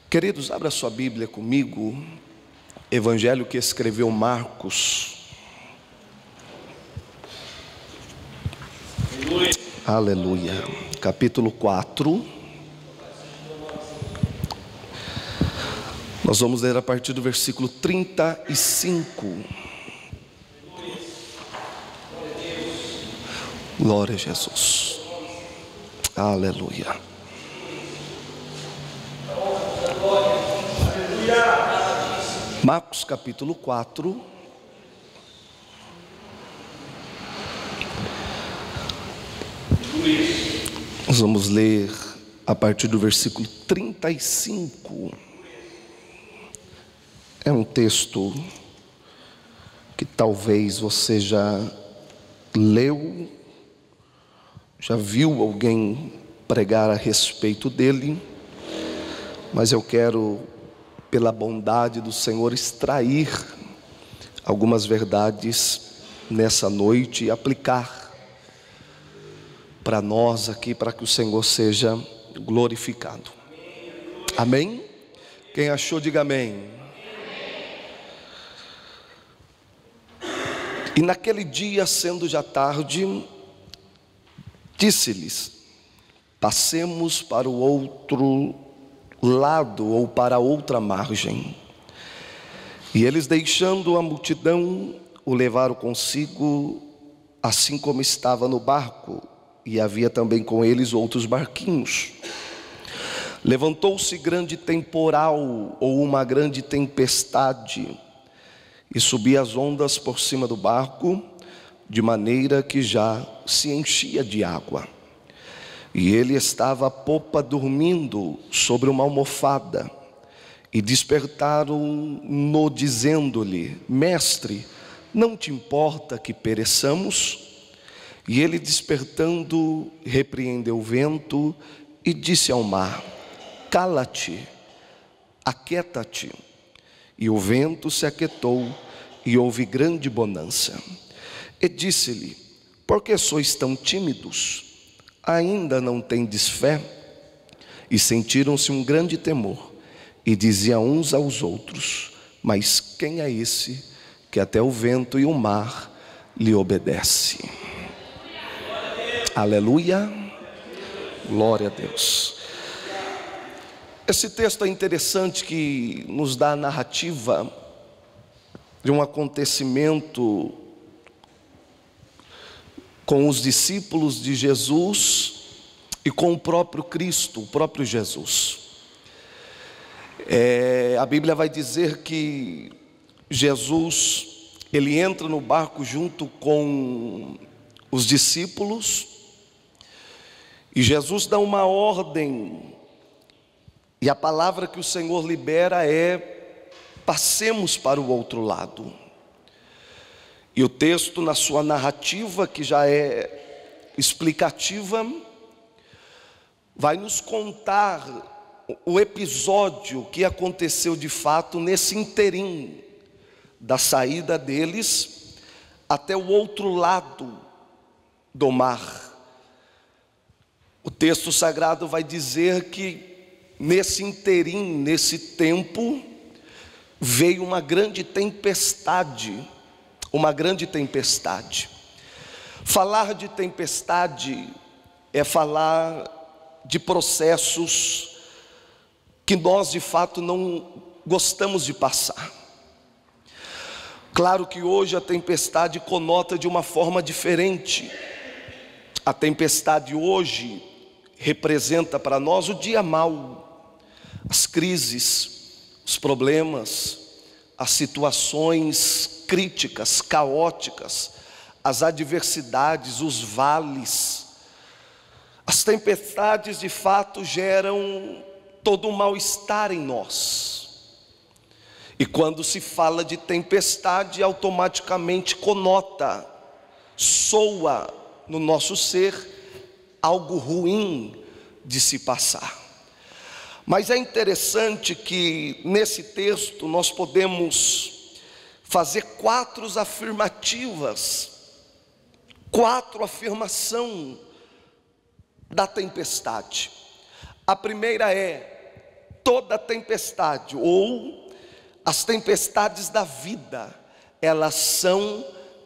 Queridos, abra sua Bíblia comigo, Evangelho que escreveu Marcos. Aleluia. Capítulo 4. Nós vamos ler a partir do versículo 35. Glória a Jesus. Aleluia. Marcos capítulo 4. Nós vamos ler a partir do versículo 35. É um texto que talvez você já leu, já viu alguém pregar a respeito dele, mas eu quero, pela bondade do Senhor, extrair algumas verdades nessa noite e aplicar para nós aqui, para que o Senhor seja glorificado. Amém? Quem achou, diga amém. E naquele dia, sendo já tarde, disse-lhes: passemos para o outro lado, ou para outra margem. E eles, deixando a multidão, o levaram consigo, assim como estava no barco, e havia também com eles outros barquinhos. Levantou-se grande temporal, ou uma grande tempestade, e subia as ondas por cima do barco, de maneira que já se enchia de água. E ele estava à popa dormindo sobre uma almofada. E despertaram-no dizendo-lhe: Mestre, não te importa que pereçamos? E ele, despertando, repreendeu o vento e disse ao mar: Cala-te, aquieta-te. E o vento se aquietou e houve grande bonança. E disse-lhe: Por que sois tão tímidos? Ainda não tendes fé? E sentiram-se um grande temor, e diziam uns aos outros: Mas quem é esse que até o vento e o mar lhe obedece? Aleluia, glória a Deus. Esse texto é interessante, que nos dá a narrativa de um acontecimento com os discípulos de Jesus e com o próprio Cristo, o próprio Jesus. A Bíblia vai dizer que Jesus, ele entra no barco junto com os discípulos, e Jesus dá uma ordem, e a palavra que o Senhor libera é: passemos para o outro lado. E o texto, na sua narrativa, que já é explicativa, vai nos contar o episódio que aconteceu de fato nesse interim da saída deles até o outro lado do mar. O texto sagrado vai dizer que nesse interim, nesse tempo, veio uma grande tempestade. Uma grande tempestade. Falar de tempestade é falar de processos que nós de fato não gostamos de passar. Claro que hoje a tempestade conota de uma forma diferente. A tempestade hoje representa para nós o dia mau, as crises, os problemas, as situações críticas, caóticas, as adversidades, os vales. As tempestades de fato geram todo um mal-estar em nós. E quando se fala de tempestade, automaticamente conota, soa no nosso ser algo ruim de se passar. Mas é interessante que nesse texto nós podemos fazer quatro afirmações da tempestade. A primeira é: toda tempestade, ou as tempestades da vida, elas são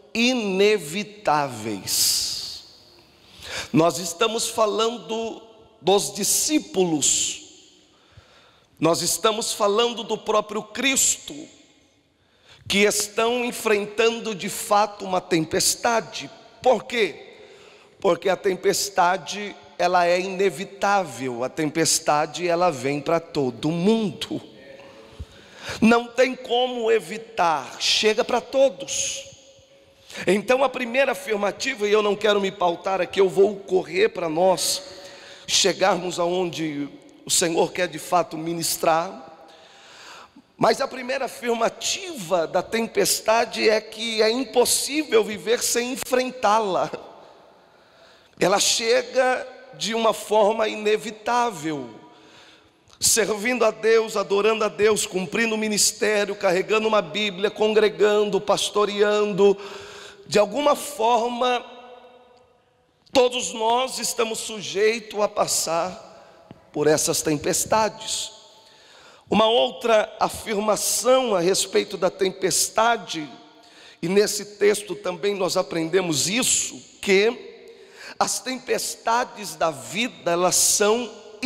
inevitáveis. Nós estamos falando dos discípulos, nós estamos falando do próprio Cristo, que estão enfrentando de fato uma tempestade. Por quê? Porque a tempestade, ela é inevitável, a tempestade, ela vem para todo mundo, não tem como evitar, chega para todos. Então a primeira afirmativa, e eu não quero me pautar aqui, eu vou correr para nós chegarmos aonde o Senhor quer de fato ministrar, mas a primeira afirmativa da tempestade é que é impossível viver sem enfrentá-la. Ela chega de uma forma inevitável, servindo a Deus, adorando a Deus, cumprindo o ministério, carregando uma Bíblia, congregando, pastoreando. De alguma forma, todos nós estamos sujeitos a passar por essas tempestades. Uma outra afirmação a respeito da tempestade, e nesse texto também nós aprendemos isso, que as tempestades da vida, elas são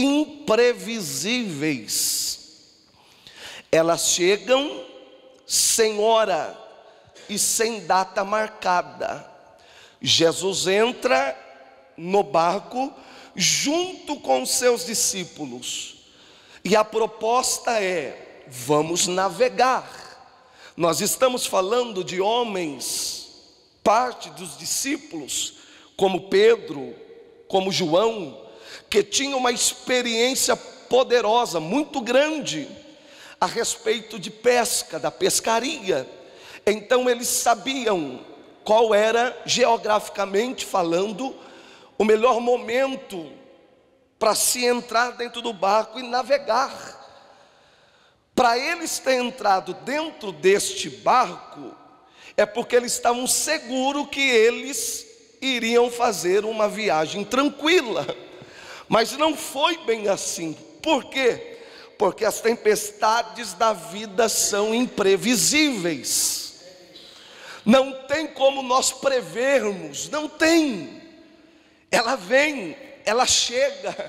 imprevisíveis. Elas chegam sem hora e sem data marcada. Jesus entra no barco junto com os seus discípulos, e a proposta é: vamos navegar. Nós estamos falando de homens, parte dos discípulos, como Pedro, como João, que tinham uma experiência poderosa, muito grande, a respeito de pesca, da pescaria. Então eles sabiam qual era, geograficamente falando, o melhor momento para se entrar dentro do barco e navegar. Para eles terem entrado dentro deste barco, é porque eles estavam seguros que eles iriam fazer uma viagem tranquila. Mas não foi bem assim. Por quê? Porque as tempestades da vida são imprevisíveis. Não tem como nós prevermos, não tem. Ela vem, ela chega.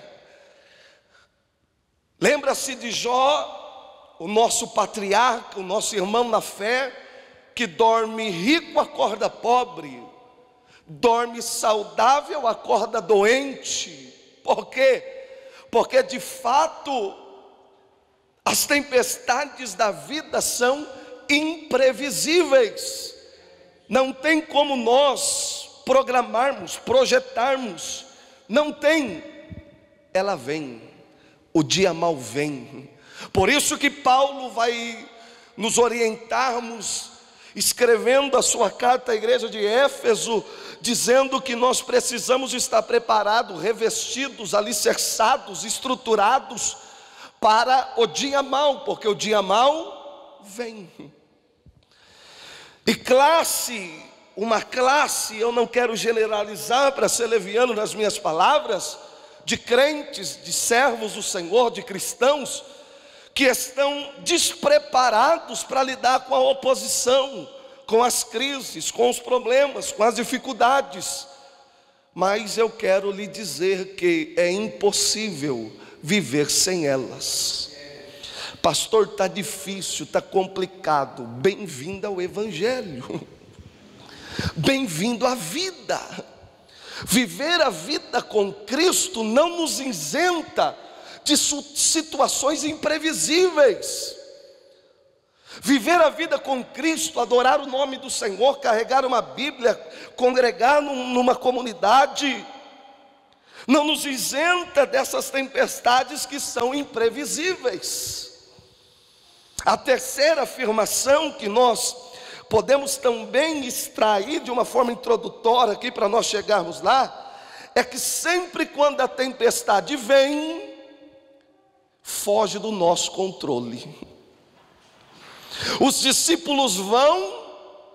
Lembra-se de Jó, o nosso patriarca, o nosso irmão na fé, que dorme rico, acorda pobre, dorme saudável, acorda doente. Por quê? Porque de fato as tempestades da vida são imprevisíveis. Não tem como nós programarmos, projetarmos. Não tem. Ela vem. O dia mau vem. Por isso que Paulo vai nos orientarmos, escrevendo a sua carta à igreja de Éfeso, dizendo que nós precisamos estar preparados, revestidos, alicerçados, estruturados para o dia mau, porque o dia mau vem. E uma classe, eu não quero generalizar para ser leviano nas minhas palavras, de crentes, de servos do Senhor, de cristãos, que estão despreparados para lidar com a oposição, com as crises, com os problemas, com as dificuldades. Mas eu quero lhe dizer que é impossível viver sem elas. Pastor, está difícil, está complicado. Bem-vindo ao Evangelho. Bem-vindo à vida. Viver a vida com Cristo não nos isenta de situações imprevisíveis. Viver a vida com Cristo, adorar o nome do Senhor, carregar uma Bíblia, congregar numa comunidade, não nos isenta dessas tempestades que são imprevisíveis. A terceira afirmação que nós podemos também extrair de uma forma introdutória aqui para nós chegarmos lá, é que sempre quando a tempestade vem, foge do nosso controle. Os discípulos vão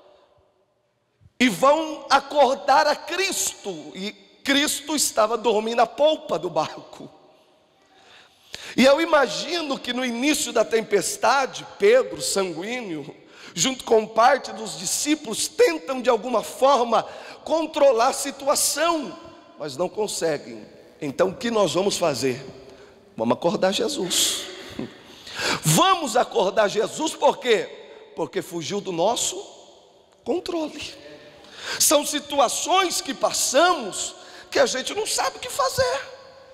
acordar a Cristo, e Cristo estava dormindo na polpa do barco. E eu imagino que no início da tempestade, Pedro, sanguíneo, junto com parte dos discípulos, tentam de alguma forma controlar a situação, mas não conseguem. Então o que nós vamos fazer? Vamos acordar Jesus. Vamos acordar Jesus, por quê? Porque fugiu do nosso controle. São situações que passamos que a gente não sabe o que fazer.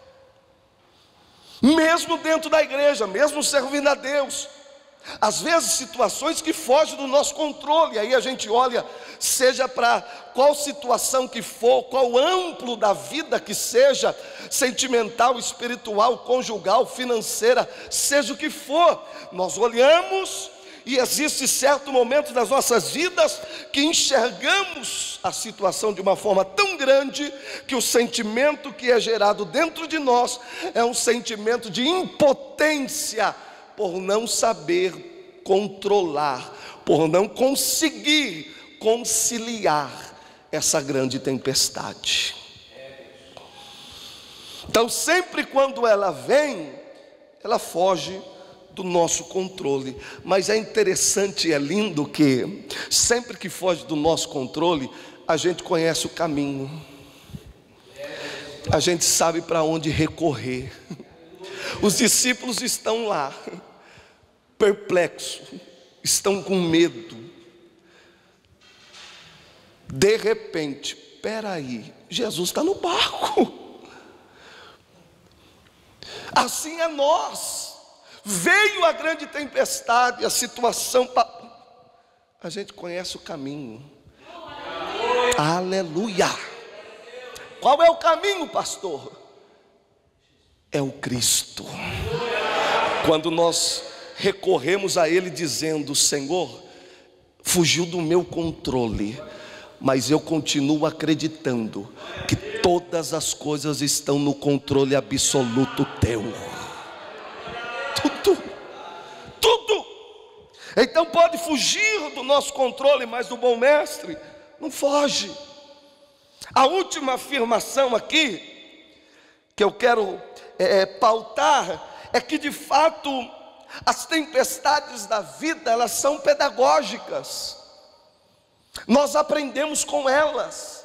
Mesmo dentro da igreja, mesmo servindo a Deus, às vezes situações que fogem do nosso controle. Aí a gente olha, seja para qual situação que for, qual amplo da vida que seja, sentimental, espiritual, conjugal, financeira, seja o que for, nós olhamos e existe certo momento das nossas vidas que enxergamos a situação de uma forma tão grande que o sentimento que é gerado dentro de nós é um sentimento de impotência, por não saber controlar, por não conseguir conciliar essa grande tempestade. Então sempre quando ela vem, ela foge do nosso controle. Mas é interessante e é lindo que sempre que foge do nosso controle, a gente conhece o caminho, a gente sabe para onde recorrer. Os discípulos estão lá, perplexos, estão com medo. De repente, espera aí, Jesus está no barco. Assim é nós. Veio a grande tempestade, a situação, a gente conhece o caminho. Aleluia. Qual é o caminho, pastor? É o Cristo. Quando nós recorremos a Ele dizendo: Senhor, fugiu do meu controle, mas eu continuo acreditando que todas as coisas estão no controle absoluto teu. Tudo. Então pode fugir do nosso controle, mas do bom mestre não foge. A última afirmação aqui que eu quero pautar é que de fato as tempestades da vida, elas são pedagógicas. Nós aprendemos com elas.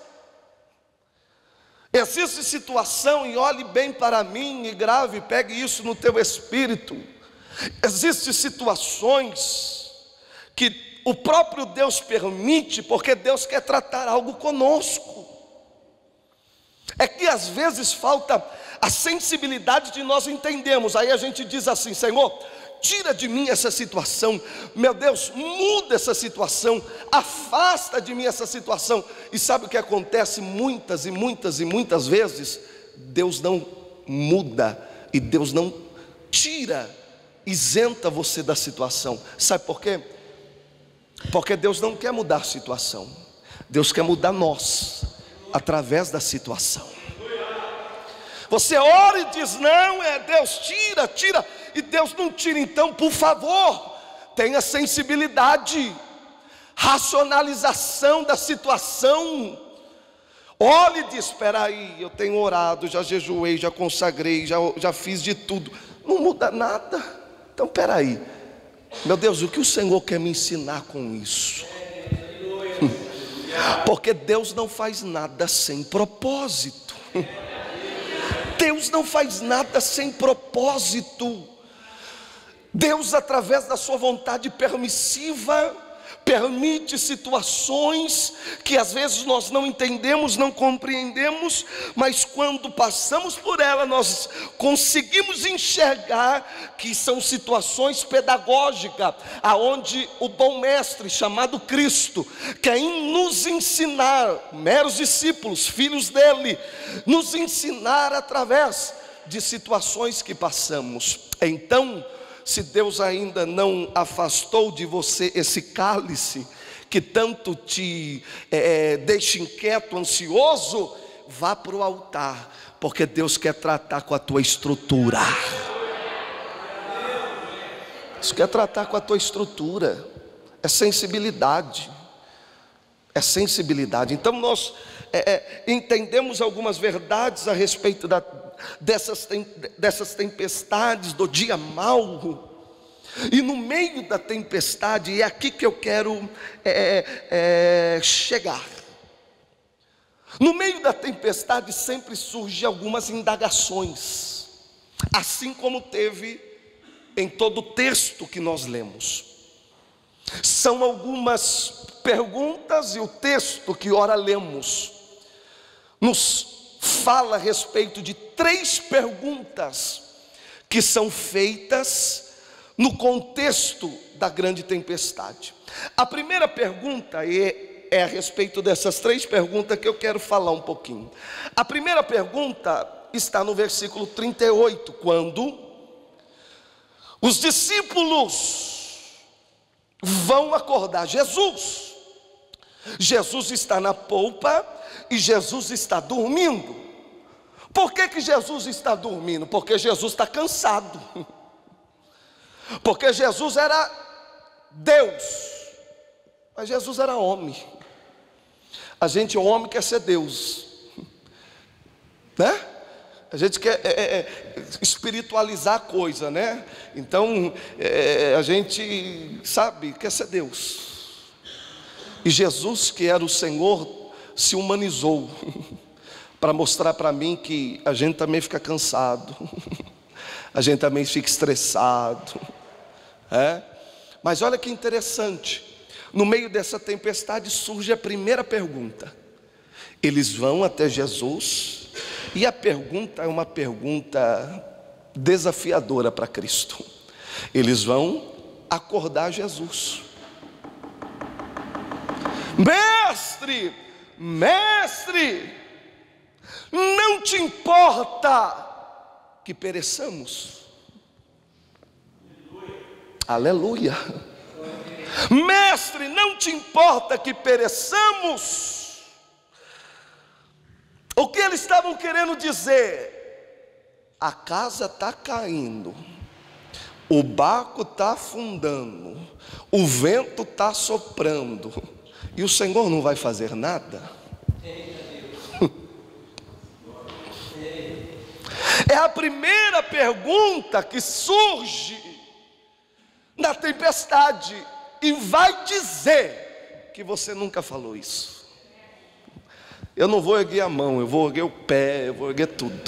Existe situação, e olhe bem para mim e grave, pegue isso no teu espírito. Existem situações que o próprio Deus permite, porque Deus quer tratar algo conosco. É que às vezes falta a sensibilidade de nós entendermos. Aí a gente diz assim: Senhor, tira de mim essa situação, meu Deus, muda essa situação, afasta de mim essa situação. E sabe o que acontece muitas vezes? Deus não muda e Deus não tira, isenta você da situação. Sabe por quê? Porque Deus não quer mudar a situação, Deus quer mudar nós através da situação. Você ora e diz: não, Deus, tira, e Deus não tira. Então, por favor, tenha sensibilidade, racionalização da situação. Olhe e diz: espera aí, eu tenho orado, já jejuei, já consagrei, já fiz de tudo, não muda nada. Então espera aí, meu Deus, o que o Senhor quer me ensinar com isso? Porque Deus não faz nada sem propósito. Deus não faz nada sem propósito. Deus, através da sua vontade permissiva, permite situações que às vezes nós não entendemos, não compreendemos, mas quando passamos por ela, nós conseguimos enxergar que são situações pedagógicas, aonde o bom mestre chamado Cristo quer nos ensinar, meros discípulos, filhos dele, nos ensinar através de situações que passamos. Então, se Deus ainda não afastou de você esse cálice que tanto te deixa inquieto, ansioso, vá para o altar, porque Deus quer tratar com a tua estrutura. Deus quer tratar com a tua estrutura. É sensibilidade. É sensibilidade. Então nós entendemos algumas verdades a respeito dessas tempestades, do dia mau. E no meio da tempestade, é aqui que eu quero chegar. No meio da tempestade sempre surgem algumas indagações, assim como teve em todo o texto que nós lemos. São algumas perguntas, e o texto que ora lemos nos fala a respeito de 3 perguntas que são feitas no contexto da grande tempestade. A primeira pergunta é a respeito dessas 3 perguntas que eu quero falar um pouquinho. A primeira pergunta está no versículo 38, quando os discípulos vão acordar Jesus. Jesus está na polpa e Jesus está dormindo. Por que Jesus está dormindo? Porque Jesus está cansado. Porque Jesus era Deus, mas Jesus era homem. A gente, homem, quer ser Deus, né? A gente quer espiritualizar a coisa, né? Então, a gente, sabe, quer ser Deus. E Jesus, que era o Senhor, se humanizou para mostrar para mim que a gente também fica cansado, a gente também fica estressado, Mas olha que interessante, no meio dessa tempestade surge a primeira pergunta. Eles vão até Jesus, e a pergunta é uma pergunta desafiadora para Cristo. Eles vão acordar Jesus. Mestre, mestre, não te importa que pereçamos? Aleluia. Mestre, não te importa que pereçamos? O que eles estavam querendo dizer? A casa está caindo, o barco está afundando, o vento está soprando, e o Senhor não vai fazer nada? É a primeira pergunta que surge na tempestade, e vai dizer que você nunca falou isso. Eu não vou erguer a mão, eu vou erguer o pé, eu vou erguer tudo.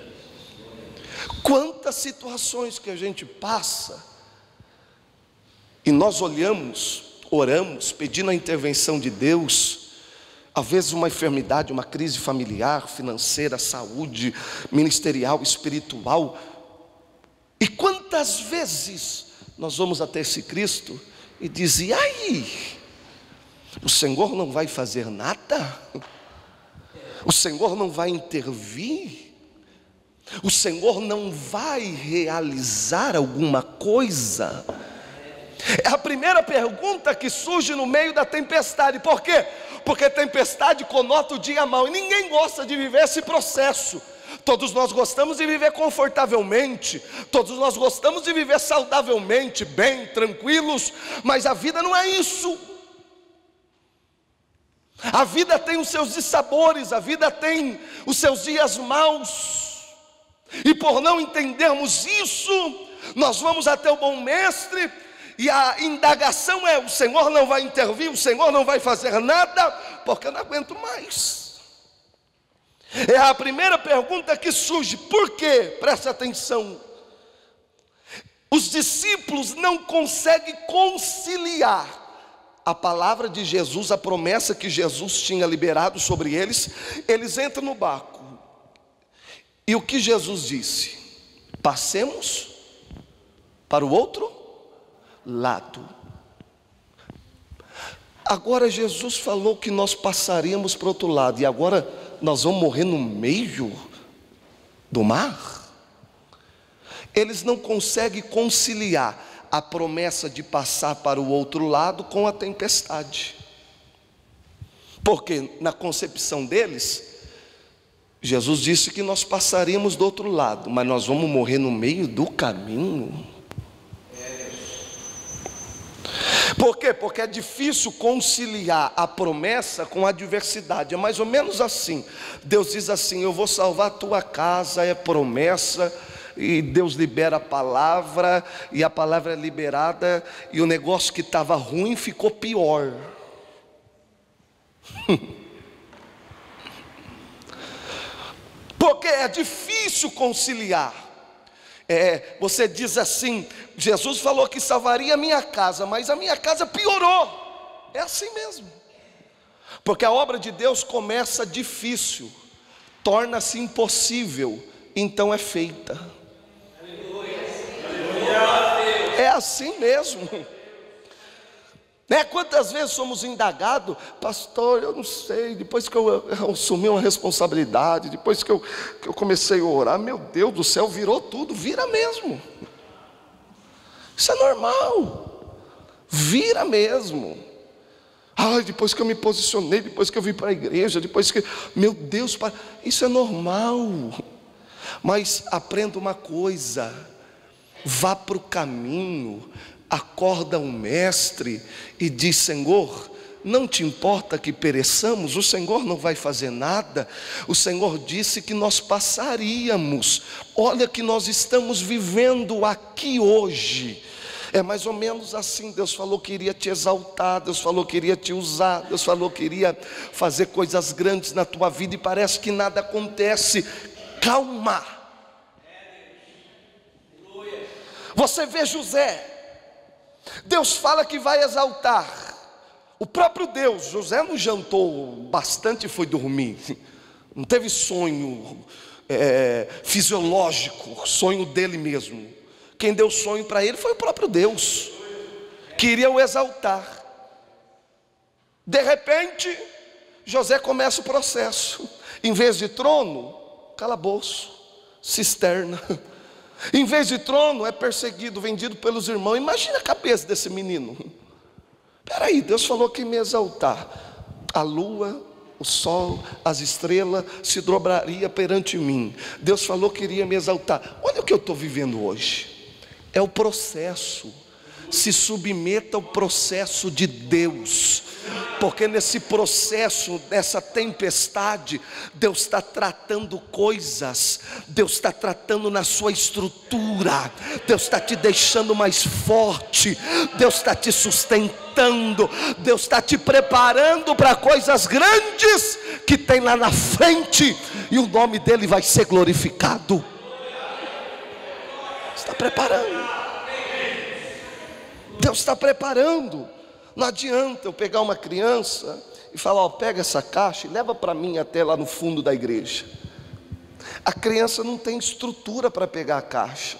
Quantas situações que a gente passa e nós olhamos, oramos, pedindo a intervenção de Deus, às vezes uma enfermidade, uma crise familiar, financeira, saúde, ministerial, espiritual. E quantas vezes nós vamos até esse Cristo e diz: e aí? O Senhor não vai fazer nada? O Senhor não vai intervir? O Senhor não vai realizar alguma coisa? É a primeira pergunta que surge no meio da tempestade. Por quê? Porque tempestade conota o dia mau, e ninguém gosta de viver esse processo. Todos nós gostamos de viver confortavelmente, todos nós gostamos de viver saudavelmente, bem, tranquilos, mas a vida não é isso. A vida tem os seus dissabores, a vida tem os seus dias maus, e por não entendermos isso, nós vamos até o bom mestre, e a indagação é: o Senhor não vai intervir, o Senhor não vai fazer nada, porque eu não aguento mais. É a primeira pergunta que surge. Por quê? Presta atenção. Os discípulos não conseguem conciliar a palavra de Jesus, a promessa que Jesus tinha liberado sobre eles. Eles entram no barco, e o que Jesus disse? Passemos para o outro lado. Agora Jesus falou que nós passaríamos para o outro lado, e agora nós vamos morrer no meio do mar? Eles não conseguem conciliar a promessa de passar para o outro lado com a tempestade, porque na concepção deles, Jesus disse que nós passaríamos do outro lado, mas nós vamos morrer no meio do caminho. Por quê? Porque é difícil conciliar a promessa com a adversidade. É mais ou menos assim. Deus diz assim: eu vou salvar a tua casa, é promessa. E Deus libera a palavra, e a palavra é liberada, e o negócio que estava ruim ficou pior. Porque é difícil conciliar. Você diz assim: Jesus falou que salvaria a minha casa, mas a minha casa piorou. É assim mesmo. Porque a obra de Deus começa difícil, torna-se impossível, então é feita. É assim mesmo. Quantas vezes somos indagados: pastor, eu não sei, depois que eu assumi uma responsabilidade, depois que eu comecei a orar, meu Deus do céu, virou tudo. Vira mesmo. Isso é normal. Vira mesmo. Depois que eu me posicionei, depois que eu vim para a igreja, depois que, meu Deus, isso é normal. Mas aprenda uma coisa: vá para o caminho, acorda o mestre e diz: Senhor, não te importa que pereçamos? O Senhor não vai fazer nada. O Senhor disse que nós passaríamos. Olha que nós estamos vivendo aqui hoje. É mais ou menos assim. Deus falou que iria te exaltar, Deus falou que iria te usar, Deus falou que iria fazer coisas grandes na tua vida, e parece que nada acontece. Calma. Você vê José, Deus fala que vai exaltar. O próprio Deus, José não jantou bastante e foi dormir. Não teve sonho fisiológico, sonho dele mesmo. Quem deu sonho para ele foi o próprio Deus. Queria o exaltar. De repente, José começa o processo. Em vez de trono, calabouço, cisterna. Em vez de trono, é perseguido, vendido pelos irmãos. Imagina a cabeça desse menino. Peraí, Deus falou que ia me exaltar. A lua, o sol, as estrelas se dobraria perante mim. Deus falou que iria me exaltar. Olha o que eu estou vivendo hoje. É o processo. Se submeta ao processo de Deus, porque nesse processo, nessa tempestade, Deus está tratando coisas, Deus está tratando na sua estrutura, Deus está te deixando mais forte, Deus está te sustentando, Deus está te preparando para coisas grandes que tem lá na frente, e o nome dele vai ser glorificado. Está preparando. Deus está preparando. Não adianta eu pegar uma criança e falar: pega essa caixa e leva para mim até lá no fundo da igreja. A criança não tem estrutura para pegar a caixa.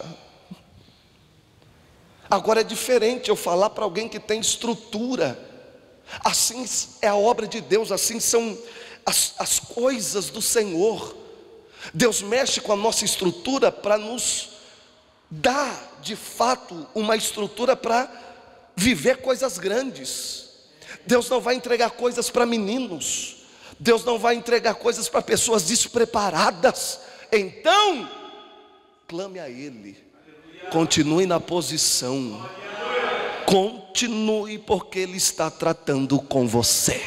Agora é diferente eu falar para alguém que tem estrutura. Assim é a obra de Deus, assim são as coisas do Senhor. Deus mexe com a nossa estrutura para nos dar de fato uma estrutura para viver coisas grandes. Deus não vai entregar coisas para meninos, Deus não vai entregar coisas para pessoas despreparadas. Então, clame a Ele, continue na posição, continue, porque Ele está tratando com você.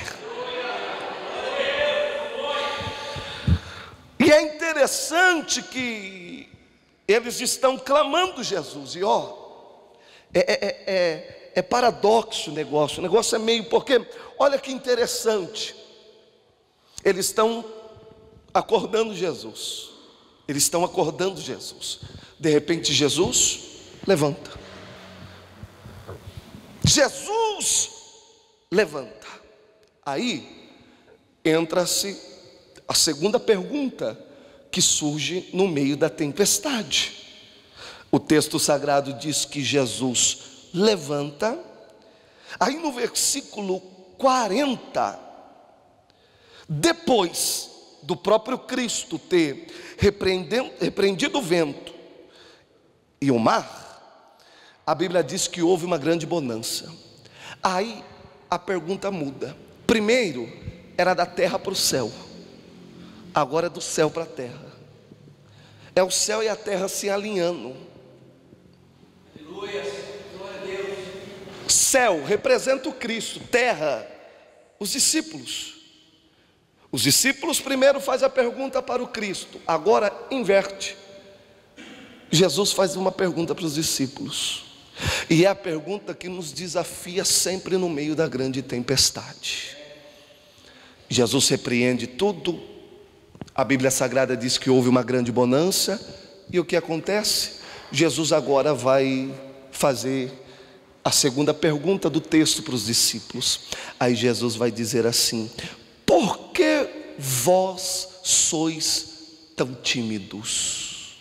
E é interessante que eles estão clamando Jesus, e é paradoxo o negócio é meio, porque olha que interessante, eles estão acordando Jesus, de repente Jesus levanta, aí entra-se a segunda pergunta que surge no meio da tempestade. O texto sagrado diz que Jesus levanta. Aí no versículo 40, depois do próprio Cristo ter repreendido o vento e o mar, a Bíblia diz que houve uma grande bonança. Aí a pergunta muda. Primeiro era da terra para o céu, agora é do céu para a terra. É o céu e a terra se alinhando. Céu representa o Cristo, terra, os discípulos. Os discípulos primeiro fazem a pergunta para o Cristo, agora inverte. Jesus faz uma pergunta para os discípulos, e é a pergunta que nos desafia sempre no meio da grande tempestade. Jesus repreende tudo, a Bíblia Sagrada diz que houve uma grande bonança, e o que acontece? Jesus agora vai fazer a segunda pergunta do texto para os discípulos. Aí Jesus vai dizer assim: por que vós sois tão tímidos?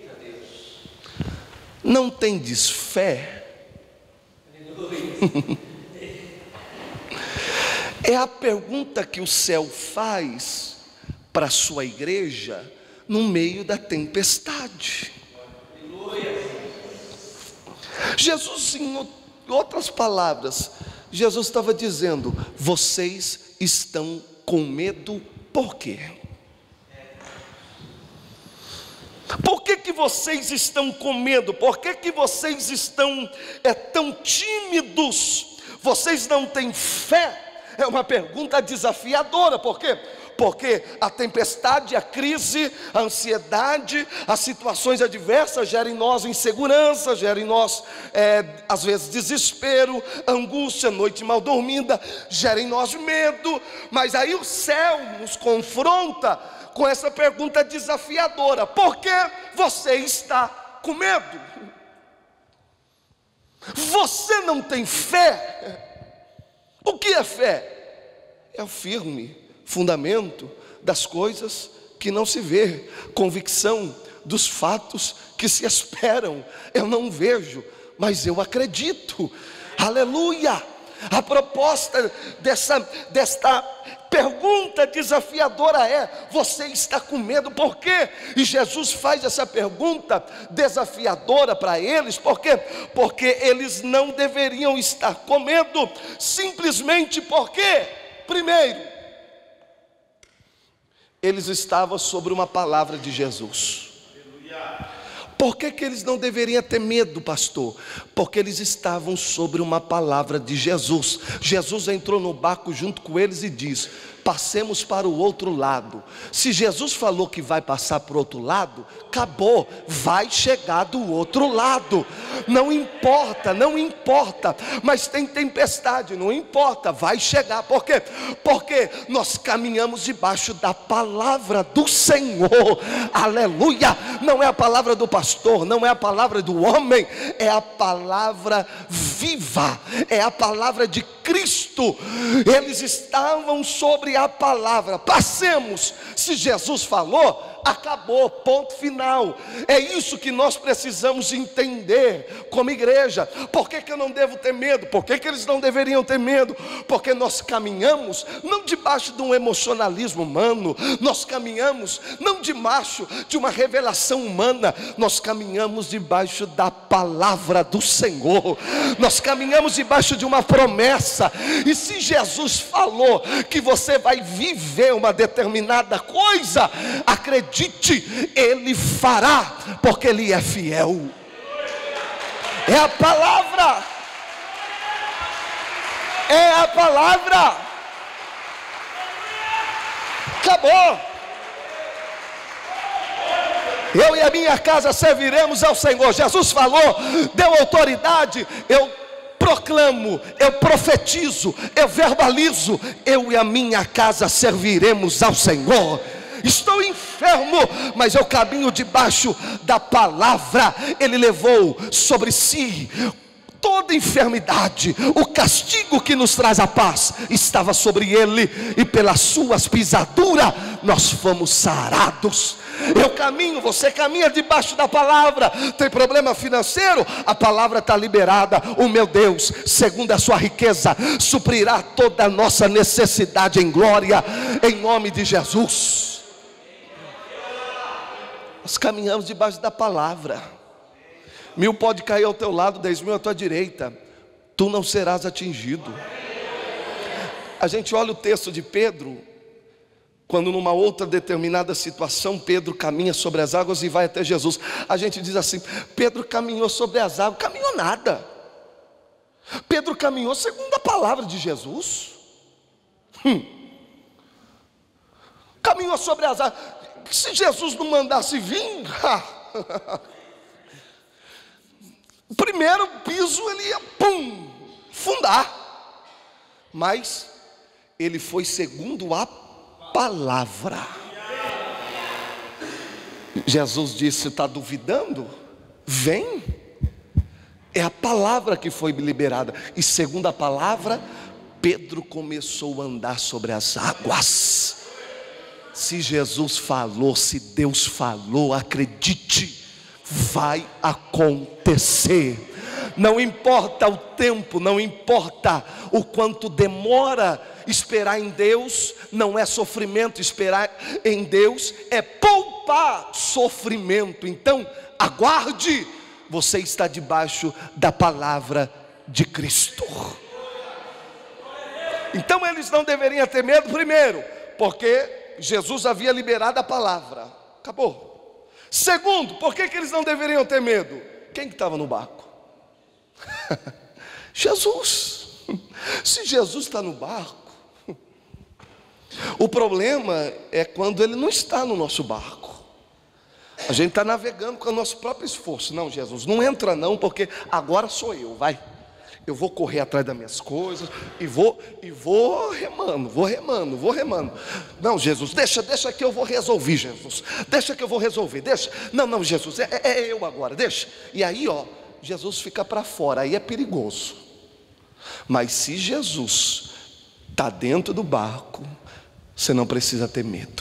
Não tendes fé? É a pergunta que o céu faz para a sua igreja no meio da tempestade. Jesus, em outras palavras, Jesus estava dizendo: vocês estão com medo, por quê? Por que vocês estão com medo? Por que vocês estão tão tímidos? Vocês não têm fé? É uma pergunta desafiadora. Por quê? Porque a tempestade, a crise, a ansiedade, as situações adversas geram em nós insegurança, geram em nós, às vezes, desespero, angústia, noite mal dormida, gera em nós medo. Mas aí o céu nos confronta com essa pergunta desafiadora: por que você está com medo? Você não tem fé? O que é fé? É o firme fundamento das coisas que não se vê, convicção dos fatos que se esperam. Eu não vejo, mas eu acredito. Aleluia! A proposta desta pergunta desafiadora é: você está com medo por quê? E Jesus faz essa pergunta desafiadora para eles, por quê? Porque eles não deveriam estar com medo, simplesmente porque, primeiro, eles estavam sobre uma palavra de Jesus. Por que eles não deveriam ter medo, pastor? Porque eles estavam sobre uma palavra de Jesus. Jesus entrou no barco junto com eles e diz: passemos para o outro lado. Se Jesus falou que vai passar para o outro lado, acabou, vai chegar do outro lado. Não importa, não importa, mas tem tempestade, não importa, vai chegar. Por quê? Porque nós caminhamos debaixo da palavra do Senhor. Aleluia! Não é a palavra do pastor, não é a palavra do homem, é a palavra viva, é a palavra de Cristo. Eles estavam sobre a palavra. Passemos, se Jesus falou, acabou, ponto final. É isso que nós precisamos entender como igreja. Por que eu não devo ter medo? Por que eles não deveriam ter medo? Porque nós caminhamos não debaixo de um emocionalismo humano, nós caminhamos não debaixo de uma revelação humana, nós caminhamos debaixo da palavra do Senhor, nós caminhamos debaixo de uma promessa. E se Jesus falou que você vai viver uma determinada coisa, acredite, Ele fará, porque Ele é fiel. É a palavra, é a palavra. Acabou. Eu e a minha casa serviremos ao Senhor. Jesus falou, deu autoridade. Eu proclamo, eu profetizo, eu verbalizo: eu e a minha casa serviremos ao Senhor. Estou enfermo, mas eu caminho debaixo da palavra. Ele levou sobre si toda enfermidade, o castigo que nos traz a paz estava sobre ele, e pelas suas pisaduras nós fomos sarados. Eu caminho, você caminha debaixo da palavra. Tem problema financeiro? A palavra está liberada. O meu Deus, segundo a sua riqueza, suprirá toda a nossa necessidade em glória, em nome de Jesus. Nós caminhamos debaixo da palavra. 1000 pode cair ao teu lado, 10.000 à tua direita, tu não serás atingido. A gente olha o texto de Pedro, quando numa outra determinada situação Pedro caminha sobre as águas e vai até Jesus. A gente diz assim: Pedro caminhou sobre as águas. Caminhou nada. Pedro caminhou segundo a palavra de Jesus. Caminhou sobre as águas. Se Jesus não mandasse vir, o primeiro piso ele ia, afundar. Mas ele foi segundo a palavra. Jesus disse: está duvidando? Vem. É a palavra que foi liberada. E segundo a palavra, Pedro começou a andar sobre as águas. Se Jesus falou, se Deus falou, acredite, vai acontecer. Não importa o tempo, não importa o quanto demora esperar em Deus. Não é sofrimento esperar em Deus, é poupar sofrimento. Então aguarde, você está debaixo da palavra de Cristo. Então eles não deveriam ter medo, primeiro, porque Jesus havia liberado a palavra. Acabou. Segundo, por que eles não deveriam ter medo? Quem que estava no barco? Jesus. Se Jesus está no barco, o problema é quando ele não está no nosso barco. A gente está navegando com o nosso próprio esforço. Não, Jesus, não entra não, porque agora sou eu, vai. Eu vou correr atrás das minhas coisas e vou remando. Não, Jesus, deixa que eu vou resolver, Jesus. Deixa que eu vou resolver, deixa. Não, Jesus, é eu agora, deixa. E aí, Jesus fica para fora, aí é perigoso. Mas se Jesus está dentro do barco, você não precisa ter medo.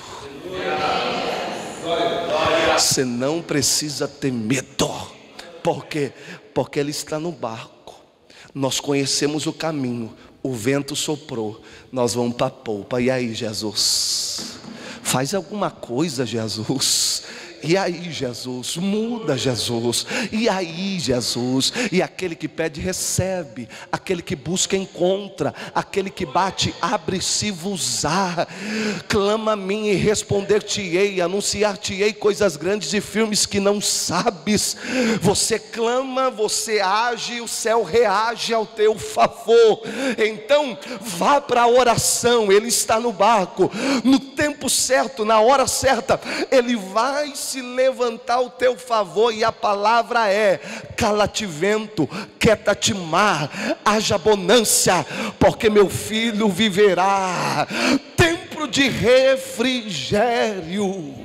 Você não precisa ter medo. Por quê? Porque ele está no barco. Nós conhecemos o caminho. O vento soprou, nós vamos para a polpa. E aí, Jesus? Faz alguma coisa, Jesus. E aí, Jesus? Muda, Jesus. E aí, Jesus? E aquele que pede, recebe. Aquele que busca, encontra. Aquele que bate, abre-se-vos-á. Clama a mim e responder-te-ei. Anunciar-te-ei coisas grandes e firmes que não sabes. Você clama, você age, o céu reage ao teu favor. Então, vá para a oração. Ele está no barco. No tempo certo, na hora certa, ele vai se levantar ao teu favor. E a palavra é: cala-te vento, quieta-te mar, haja bonança, porque meu filho viverá. Tempo de refrigério.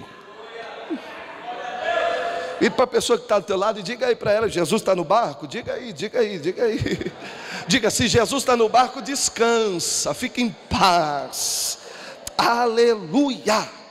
E para a pessoa que está do teu lado, e diga aí para ela: Jesus está no barco? Diga aí. Diga: se Jesus está no barco, descansa, fica em paz. Aleluia.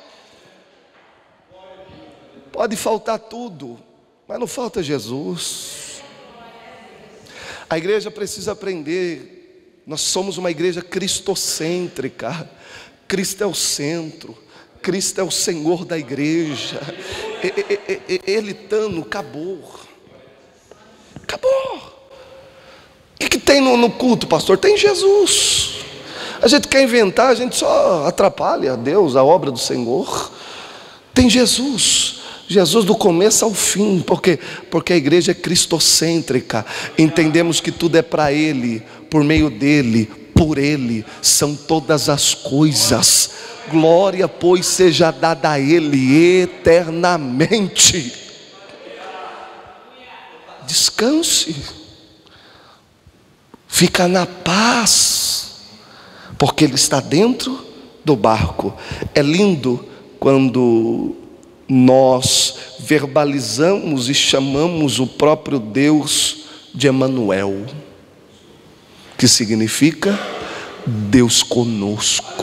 Pode faltar tudo, mas não falta Jesus. A igreja precisa aprender. Nós somos uma igreja cristocêntrica. Cristo é o centro. Cristo é o Senhor da igreja. Ele estando, acabou. O que tem no culto, pastor? Tem Jesus. A gente quer inventar, a gente só atrapalha Deus, a obra do Senhor. Tem Jesus do começo ao fim. Por quê? Porque a igreja é cristocêntrica. Entendemos que tudo é para Ele, por meio dEle, por Ele são todas as coisas. Glória, pois, seja dada a Ele eternamente. Descanse. Fica na paz, porque Ele está dentro do barco. É lindo quando nós verbalizamos e chamamos o próprio Deus de Emanuel, que significa Deus conosco.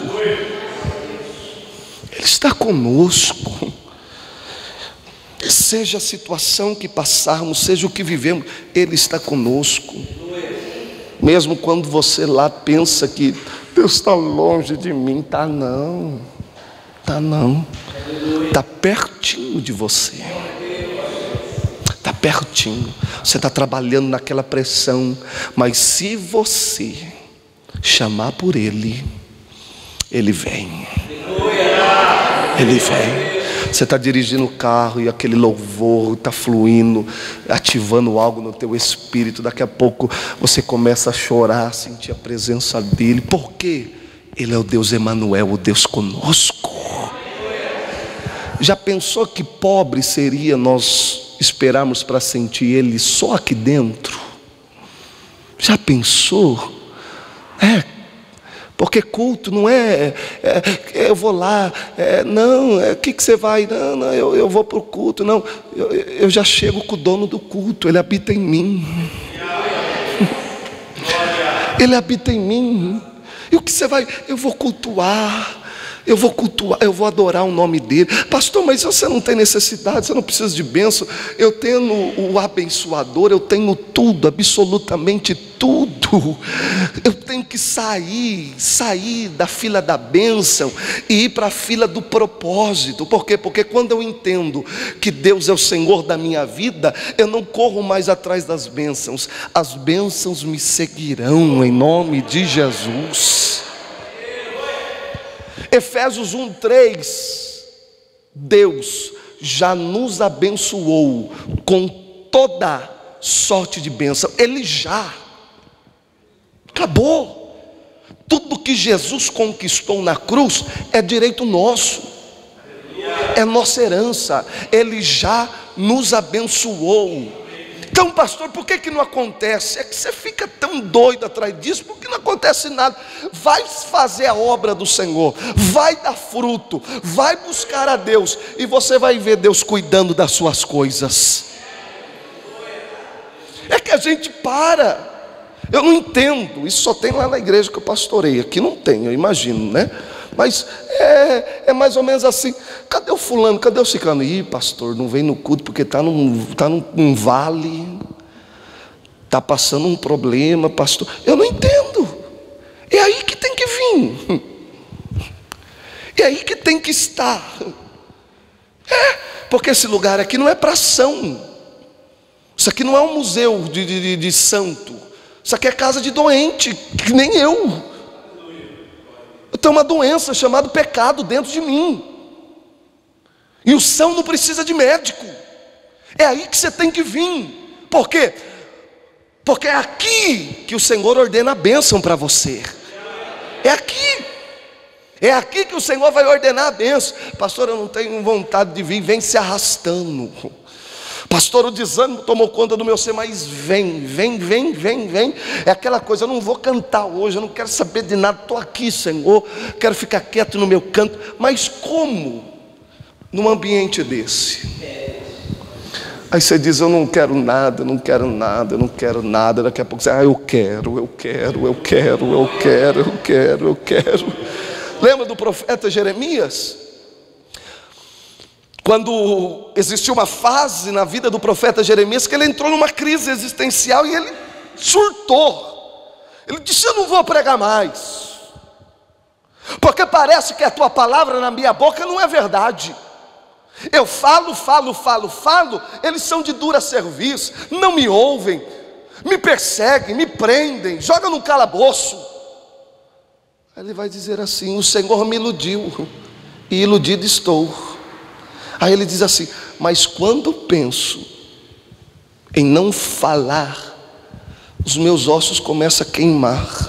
Ele está conosco. Seja a situação que passarmos, seja o que vivemos, Ele está conosco. Mesmo quando você lá pensa que Deus está longe de mim, tá não. Está pertinho de você. Está pertinho. Você está trabalhando naquela pressão, mas se você chamar por Ele, Ele vem. Ele vem. Você está dirigindo o carro e aquele louvor está fluindo, ativando algo no teu espírito. Daqui a pouco você começa a chorar, sentir a presença dele. Por quê? Ele é o Deus Emanuel, o Deus conosco. Já pensou que pobre seria nós esperarmos para sentir ele só aqui dentro? Já pensou? Porque culto não eu vou lá, o que você vai? Não, eu vou para o culto. Não, eu já chego com o dono do culto, ele habita em mim. Ele habita em mim. E o que você vai? Eu vou cultuar. Eu vou adorar o nome dele. Pastor, mas você não tem necessidade, você não precisa de bênção. Eu tenho o abençoador, eu tenho tudo, absolutamente tudo. Eu tenho que sair da fila da bênção e ir para a fila do propósito. Por quê? Porque quando eu entendo que Deus é o Senhor da minha vida, eu não corro mais atrás das bênçãos. As bênçãos me seguirão em nome de Jesus. Efésios 1:3, Deus já nos abençoou com toda sorte de bênção. Ele já acabou. Tudo que Jesus conquistou na cruz é direito nosso, é nossa herança. Ele já nos abençoou. Então, pastor, por que não acontece? É que você fica tão doido atrás disso, porque não acontece nada. Vai fazer a obra do Senhor, vai dar fruto, vai buscar a Deus, e você vai ver Deus cuidando das suas coisas. É que a gente para. Eu não entendo, isso só tem lá na igreja que eu pastorei, aqui não tem, eu imagino, né? Mas é mais ou menos assim. Cadê o fulano, cadê o ciclano? Ih, pastor, não vem no culto porque está num vale, está passando um problema, pastor. Eu não entendo. É aí que tem que vir, é aí que tem que estar. Porque esse lugar aqui não é para ação. Isso aqui não é um museu de santo. Isso aqui é casa de doente, que nem eu. Eu tenho uma doença chamada pecado dentro de mim, e o são não precisa de médico. É aí que você tem que vir. Por quê? Porque é aqui que o Senhor ordena a bênção para você. É aqui que o Senhor vai ordenar a bênção. Pastor, eu não tenho vontade de vir. Vem se arrastando. Pastor, o desânimo tomou conta do meu ser, mas vem. É aquela coisa, eu não vou cantar hoje, eu não quero saber de nada, estou aqui, Senhor, quero ficar quieto no meu canto. Mas como? Num ambiente desse. Aí você diz, eu não quero nada. Daqui a pouco você, eu quero. Lembra do profeta Jeremias? Quando existiu uma fase na vida do profeta Jeremias que ele entrou numa crise existencial e ele surtou. Ele disse, eu não vou pregar mais, porque parece que a tua palavra na minha boca não é verdade. Eu falo, eles são de dura serviço, não me ouvem, me perseguem, me prendem, jogam no calabouço. Aí ele vai dizer assim, o Senhor me iludiu, e iludido estou. Aí ele diz assim, mas quando penso em não falar, os meus ossos começam a queimar.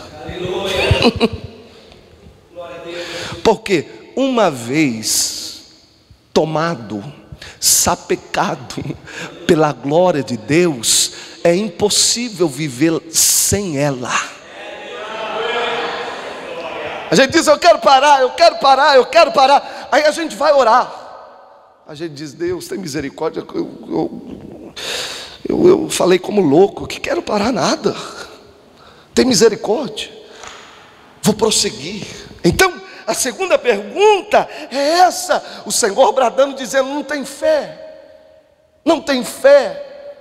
Porque uma vez tomado, sapecado pela glória de Deus, é impossível viver sem ela. A gente diz, eu quero parar. Aí a gente vai orar. A gente diz, Deus, tem misericórdia. Eu falei como louco, que quero parar nada. Tem misericórdia. Vou prosseguir. Então, a segunda pergunta é essa. O Senhor bradando, dizendo, não tem fé.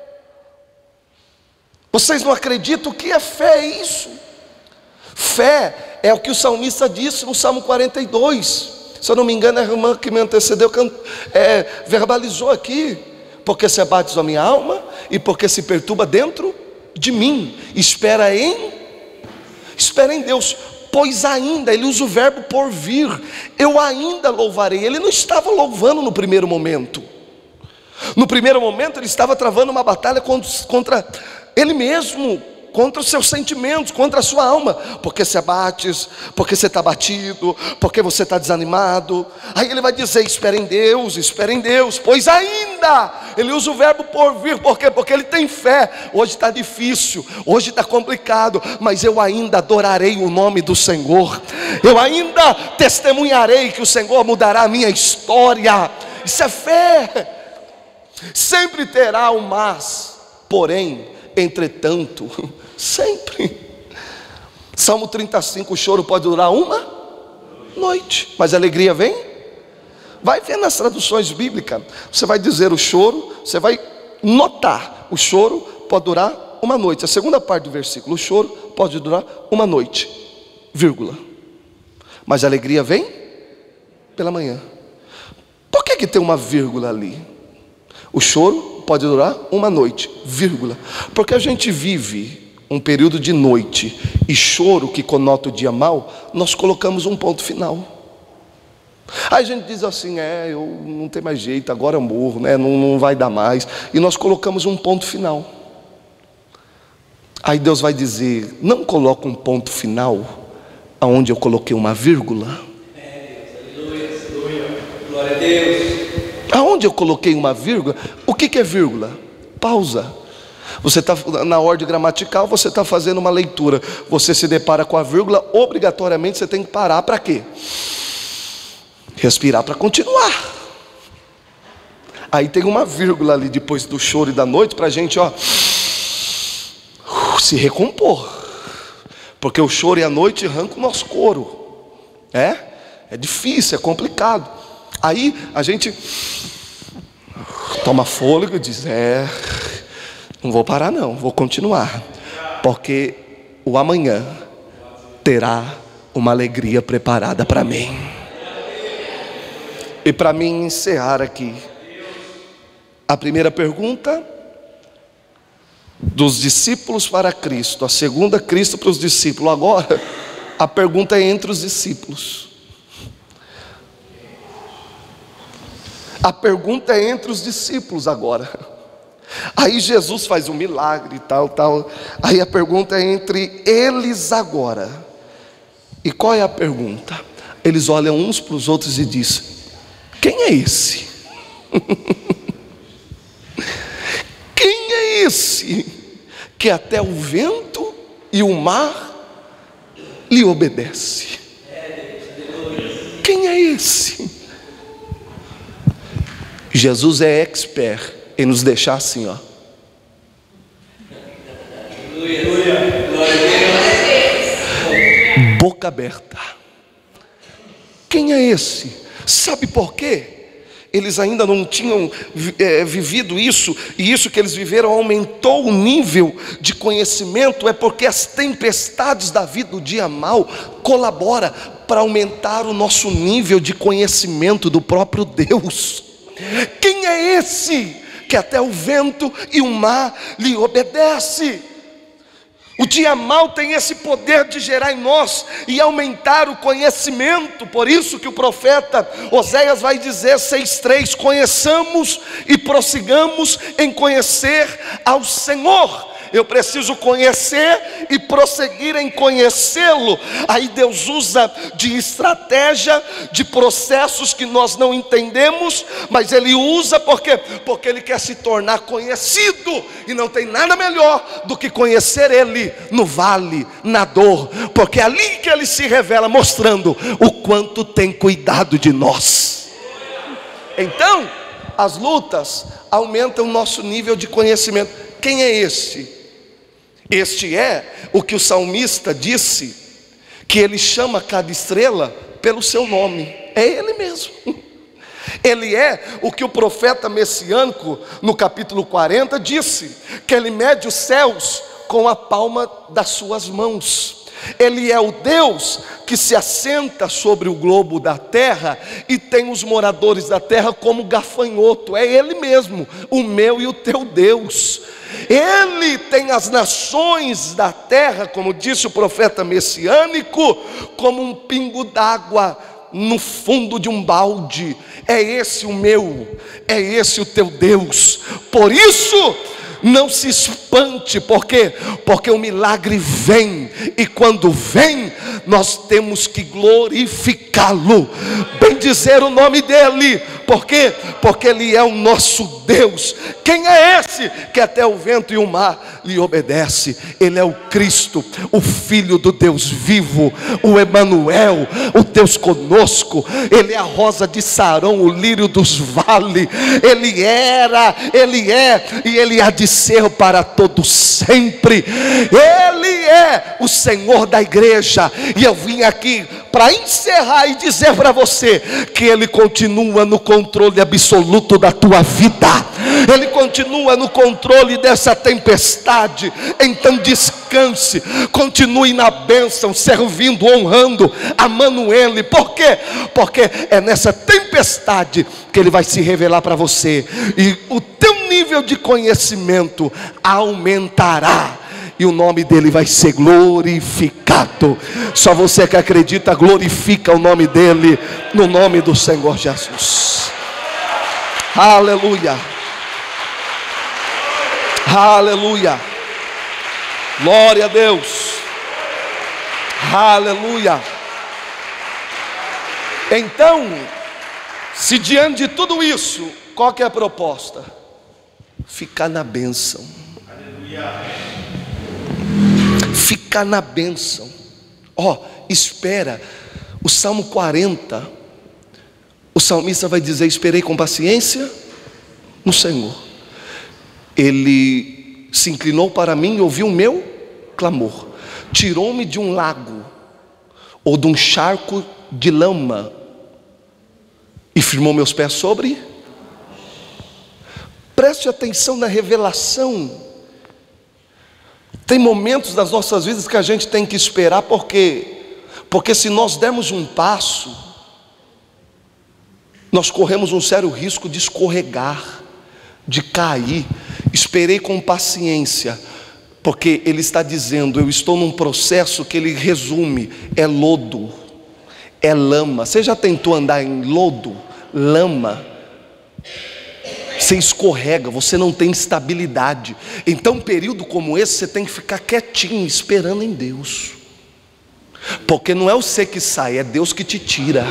Vocês não acreditam? O que é fé? É isso. Fé é o que o salmista disse no Salmo 42. Se eu não me engano, a irmã que me antecedeu verbalizou aqui. Porque se abate a minha alma e porque se perturba dentro de mim. Espera em Deus. pois ainda, ele usa o verbo por vir, eu ainda louvarei. Ele não estava louvando no primeiro momento. No primeiro momento ele estava travando uma batalha contra ele mesmo, contra os seus sentimentos, contra a sua alma. Porque você abates, porque você está abatido, porque você está desanimado. Aí ele vai dizer: espera em Deus, pois ainda. Ele usa o verbo por vir, por quê? Porque ele tem fé. Hoje está difícil, hoje está complicado, mas eu ainda adorarei o nome do Senhor. Eu ainda testemunharei que o Senhor mudará a minha história. Isso é fé. Sempre terá o mas, porém, entretanto, sempre. Salmo 35, o choro pode durar uma noite, mas a alegria vem. Vai ver nas traduções bíblicas, você vai dizer o choro, você vai notar, o choro pode durar uma noite. A segunda parte do versículo, o choro pode durar uma noite, vírgula, mas a alegria vem pela manhã. Por que tem uma vírgula ali? O choro pode durar uma noite, vírgula, porque a gente vive um período de noite, e choro que conota o dia mau, nós colocamos um ponto final. Aí a gente diz assim: eu não tenho mais jeito, agora eu morro, né? não vai dar mais, e nós colocamos um ponto final. Aí Deus vai dizer: não coloca um ponto final aonde eu coloquei uma vírgula. Aleluia, glória a Deus. Aonde eu coloquei uma vírgula? O que é vírgula? Pausa. Você está na ordem gramatical, você está fazendo uma leitura, você se depara com a vírgula, obrigatoriamente você tem que parar. Para quê? Respirar para continuar. Aí tem uma vírgula ali depois do choro e da noite, para a gente se recompor, porque o choro e a noite arrancam o nosso couro. É difícil, é complicado. Aí a gente toma fôlego e diz: não vou parar não, vou continuar, porque o amanhã terá uma alegria preparada para mim. E para mim encerrar aqui, a primeira pergunta dos discípulos para Cristo, a segunda, Cristo para os discípulos. Agora a pergunta é entre os discípulos. A pergunta é entre os discípulos agora. Aí Jesus faz um milagre e tal. Aí a pergunta é entre eles agora. E qual é a pergunta? Eles olham uns para os outros e dizem: quem é esse? Quem é esse que até o vento e o mar lhe obedece? Quem é esse? Jesus é expert em nos deixar assim, boca aberta. Quem é esse? Sabe por quê? Eles ainda não tinham vivido isso, e isso que eles viveram aumentou o nível de conhecimento. É porque as tempestades da vida, do dia mau, colabora para aumentar o nosso nível de conhecimento do próprio Deus. Quem é esse que até o vento e o mar lhe obedece? O dia mau tem esse poder de gerar em nós e aumentar o conhecimento. Por isso que o profeta Oséias vai dizer 6:3: conheçamos e prossigamos em conhecer ao Senhor. Eu preciso conhecer e prosseguir em conhecê-lo. Aí Deus usa de estratégia, de processos que nós não entendemos, mas Ele usa porque Ele quer se tornar conhecido. E não tem nada melhor do que conhecer Ele no vale, na dor, porque é ali que Ele se revela, mostrando o quanto tem cuidado de nós. Então, as lutas aumentam o nosso nível de conhecimento. Quem é esse? Este é o que o salmista disse, que ele chama cada estrela pelo seu nome. É ele mesmo. Ele é o que o profeta messiânico, no capítulo 40, disse, que ele mede os céus com a palma das suas mãos. Ele é o Deus que se assenta sobre o globo da terra e tem os moradores da terra como gafanhoto. É Ele mesmo, o meu e o teu Deus. Ele tem as nações da terra, como disse o profeta messiânico, como um pingo d'água no fundo de um balde. É esse o meu, é esse o teu Deus. Por isso, não se espante, porque o milagre vem, e quando vem, nós temos que glorificá-lo, bendizer o nome dele. Por quê? Porque ele é o nosso Deus. Quem é esse que até o vento e o mar lhe obedece? Ele é o Cristo, o Filho do Deus vivo, o Emanuel, o Deus conosco. Ele é a rosa de Sarão, o lírio dos vales. Ele era, ele é e ele há de ser para todo sempre. Ele é o Senhor da igreja. E eu vim aqui para encerrar e dizer para você que ele continua no controle absoluto da tua vida. Ele continua no controle dessa tempestade. Então descanse, continue na bênção, servindo, honrando, amando ele. Por quê? Porque é nessa tempestade que ele vai se revelar para você, e o teu nível de conhecimento aumentará, e o nome dele vai ser glorificado. Só você que acredita, glorifica o nome dele, no nome do Senhor Jesus. Aleluia, aleluia, glória a Deus, aleluia. Então, se diante de tudo isso, qual que é a proposta? Ficar na bênção. Ficar na bênção. Espera. O Salmo 40, o salmista vai dizer: esperei com paciência no Senhor. Ele se inclinou para mim e ouviu o meu clamor. Tirou-me de um lago, ou de um charco de lama, e firmou meus pés sobre. Preste atenção na revelação. Tem momentos das nossas vidas que a gente tem que esperar, porque se nós dermos um passo, nós corremos um sério risco de escorregar, de cair. Esperei com paciência, porque ele está dizendo: eu estou num processo que ele resume: é lodo, é lama. Você já tentou andar em lodo, lama? Você escorrega, você não tem estabilidade. Então, um período como esse, você tem que ficar quietinho, esperando em Deus, porque não é você que sai, é Deus que te tira.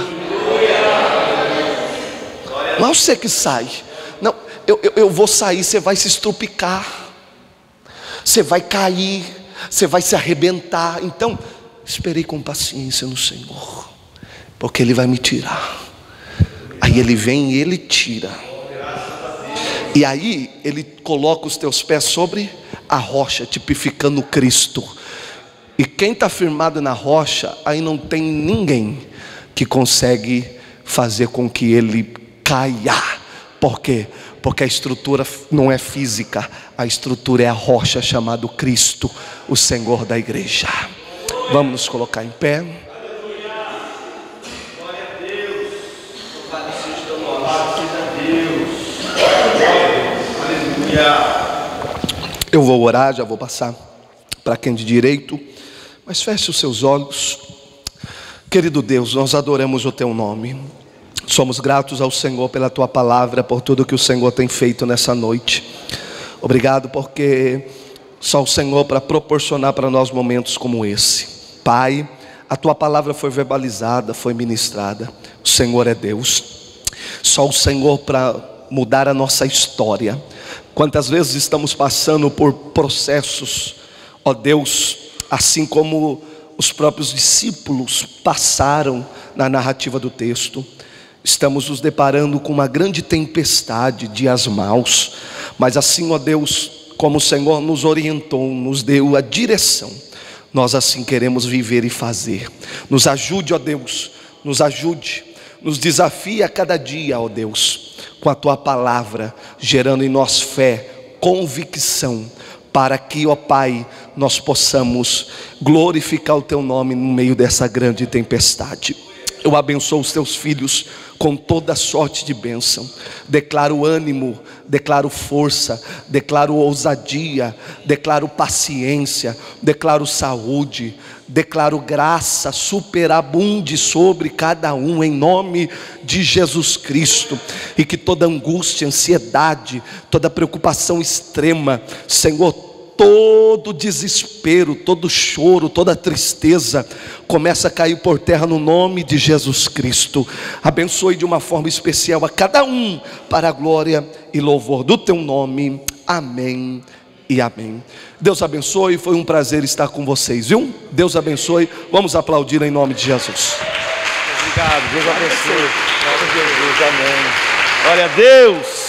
Não é você que sai. Não, eu vou sair, você vai se estrupicar, você vai cair, você vai se arrebentar. Então, esperei com paciência no Senhor, porque Ele vai me tirar. Aí Ele vem e Ele tira. E aí Ele coloca os teus pés sobre a rocha, tipificando Cristo. E quem está firmado na rocha, aí não tem ninguém que consegue fazer com que ele caia. Por quê? Porque a estrutura não é física, a estrutura é a rocha chamada Cristo, o Senhor da igreja. Vamos nos colocar em pé. Eu vou orar, já vou passar para quem de direito, mas feche os seus olhos. Querido Deus, nós adoramos o Teu nome, somos gratos ao Senhor pela Tua palavra, por tudo que o Senhor tem feito nessa noite. Obrigado porque só o Senhor para proporcionar para nós momentos como esse. Pai, a Tua palavra foi verbalizada, foi ministrada. O Senhor é Deus, só o Senhor para mudar a nossa história. Quantas vezes estamos passando por processos, ó Deus, assim como os próprios discípulos passaram na narrativa do texto. Estamos nos deparando com uma grande tempestade, dias maus, mas assim, ó Deus, como o Senhor nos orientou, nos deu a direção, nós assim queremos viver e fazer. Nos ajude, ó Deus, nos ajude, nos desafie a cada dia, ó Deus, com a Tua palavra, gerando em nós fé, convicção, para que, ó Pai, nós possamos glorificar o Teu nome no meio dessa grande tempestade. Eu abençoo os Teus filhos com toda sorte de bênção. Declaro ânimo, declaro força, declaro ousadia, declaro paciência, declaro saúde, declaro graça superabunde sobre cada um, em nome de Jesus Cristo. E que toda angústia, ansiedade, toda preocupação extrema, Senhor, todo desespero, todo choro, toda tristeza começa a cair por terra no nome de Jesus Cristo. Abençoe de uma forma especial a cada um, para a glória e louvor do teu nome. Amém e amém. Deus abençoe, foi um prazer estar com vocês, viu? Deus abençoe, vamos aplaudir em nome de Jesus. Obrigado, Deus abençoe. Glória a Jesus, amém. Glória a Deus.